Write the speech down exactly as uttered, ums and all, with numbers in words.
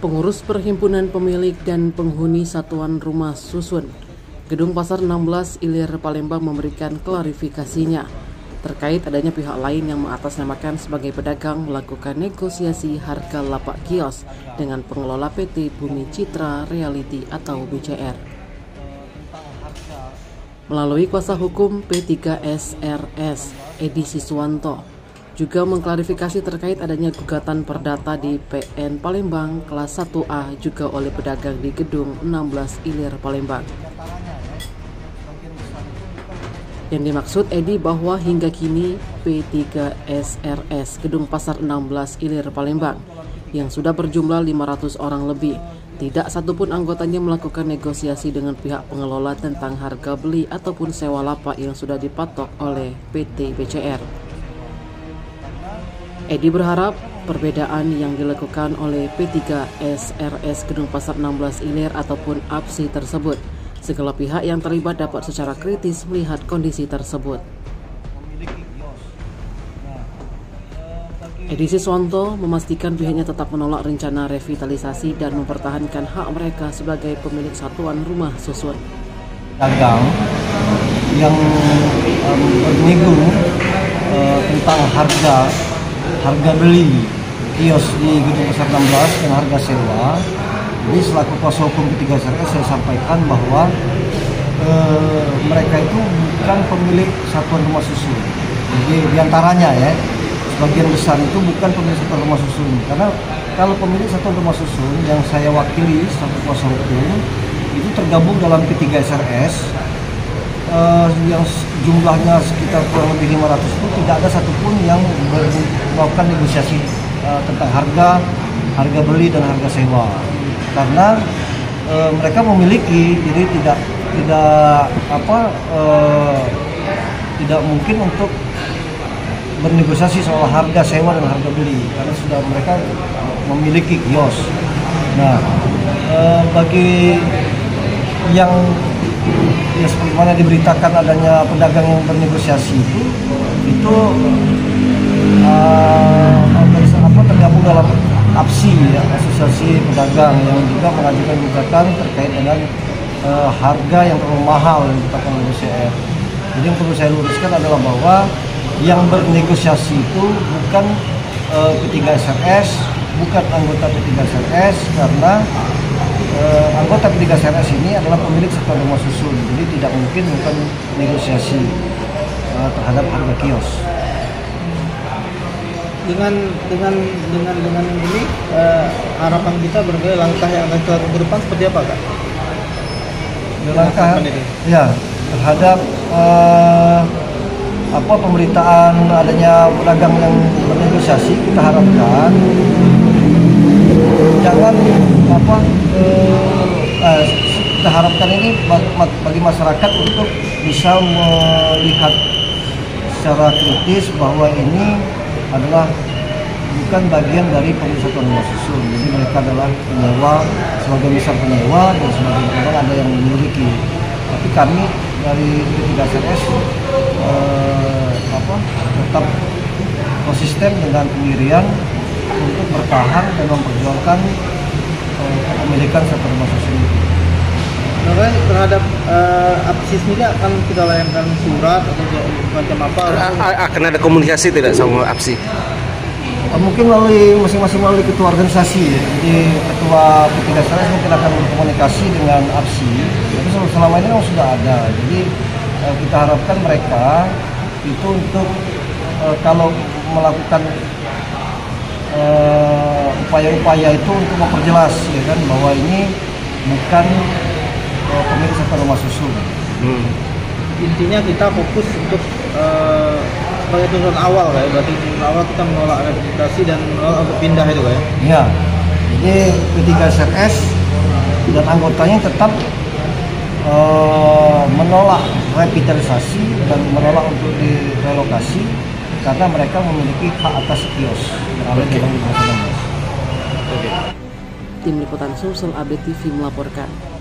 Pengurus Perhimpunan Pemilik dan Penghuni Satuan Rumah Susun Gedung Pasar enam belas Ilir Palembang memberikan klarifikasinya terkait adanya pihak lain yang mengatasnamakan sebagai pedagang melakukan negosiasi harga lapak kios dengan pengelola P T Bumi Citra Realty atau B C R. Melalui kuasa hukum P tiga S R S, Edi Siswanto juga mengklarifikasi terkait adanya gugatan perdata di P N Palembang kelas satu A juga oleh pedagang di Gedung enam belas Ilir Palembang. Yang dimaksud Edi bahwa hingga kini P tiga S R S Gedung Pasar enam belas Ilir Palembang yang sudah berjumlah lima ratus orang lebih, tidak satupun anggotanya melakukan negosiasi dengan pihak pengelola tentang harga beli ataupun sewa lapak yang sudah dipatok oleh P T B C R. Edi berharap perbedaan yang dilakukan oleh P tiga S R S Gedung Pasar enam belas Ilir ataupun A P S I tersebut, segala pihak yang terlibat dapat secara kritis melihat kondisi tersebut. Edi Siswanto memastikan pihaknya tetap menolak rencana revitalisasi dan mempertahankan hak mereka sebagai pemilik satuan rumah susun. Dagang yang um, bernego uh, tentang harga harga beli kios di Gedung Pasar enam belas dan harga sewa. Jadi selaku kuasa hukum P tiga S R S saya sampaikan bahwa e, mereka itu bukan pemilik satuan rumah susun. Jadi diantaranya ya, sebagian besar itu bukan pemilik satuan rumah susun. Karena kalau pemilik satuan rumah susun yang saya wakili selaku kuasa hukum itu tergabung dalam P tiga S R S e, yang jumlahnya sekitar kurang lebih lima ratus itu tidak ada satupun yang melakukan negosiasi e, tentang harga, harga beli dan harga sewa. Karena e, mereka memiliki, jadi tidak tidak apa e, tidak mungkin untuk bernegosiasi soal harga sewa dan harga beli karena sudah mereka memiliki kios. Nah, e, bagi yang ya seperti mana diberitakan adanya pedagang yang bernegosiasi itu itu uh, apa tergabung dalam A P S I ya, Asosiasi Pedagang yang juga mengajukan gugatan terkait dengan uh, harga yang terlalu mahal yang ditetapkan oleh B C R. Jadi yang perlu saya luruskan adalah bahwa yang bernegosiasi itu bukan uh, P tiga S R S, bukan anggota P tiga S R S karena uh, anggota P tiga S R S ini adalah pemilik satuan rumah susun. Jadi tidak mungkin bukan negosiasi uh, terhadap harga kios. dengan dengan dengan dengan ini uh, harapan kita berbagai langkah yang akan kita lakukan ke depan seperti apa, Kak? Langkah ya terhadap uh, apa pemberitaan adanya pedagang yang bernegosiasi, kita harapkan jangan apa uh, uh, kita harapkan ini bagi masyarakat untuk bisa melihat secara kritis bahwa ini adalah bukan bagian dari pemilik satuan rumah susun. Jadi mereka adalah penyewa, sebagai besar penyewa dan sebagian orang ada yang memiliki. Tapi kami dari P tiga S R S eh, apa, tetap konsisten dengan pendirian untuk bertahan dan memperjuangkan eh, kepemilikan satuan rumah susun. Nah, terhadap uh, A P S I sendiri akan kita layangkan surat atau macam apa? Akan ada komunikasi tidak sama A P S I? Mungkin melalui masing-masing melalui ketua organisasi. Jadi ketua P tiga S R S mungkin akan berkomunikasi dengan A P S I. Tapi selama ini memang sudah ada. Jadi kita harapkan mereka itu untuk kalau melakukan upaya-upaya itu untuk memperjelas ya kan bahwa ini bukan pemilik satuan rumah susun. Hmm. Intinya kita fokus untuk uh, sebagai tuntutan awal, ya. Berarti tuntutan awal kita menolak revitalisasi dan menolak untuk pindah itu, ya. Iya. Jadi P tiga S R S dan anggotanya tetap uh, menolak revitalisasi dan menolak untuk direlokasi karena mereka memiliki hak atas kios yang ada di dalam Gedung Pasar enam belas. Tim Liputan Sumsel A B T V melaporkan.